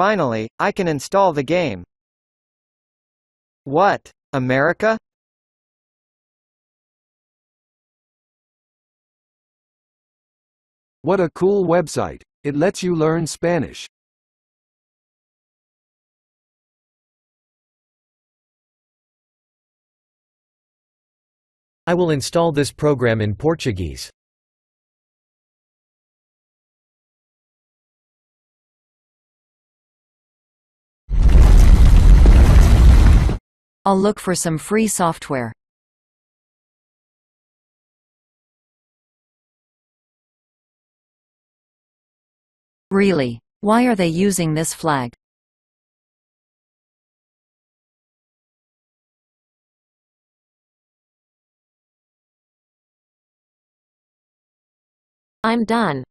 Finally, I can install the game. What? America? What a cool website. It lets you learn Spanish. I will install this program in Portuguese. I'll look for some free software. Really? Why are they using this flag? I'm done.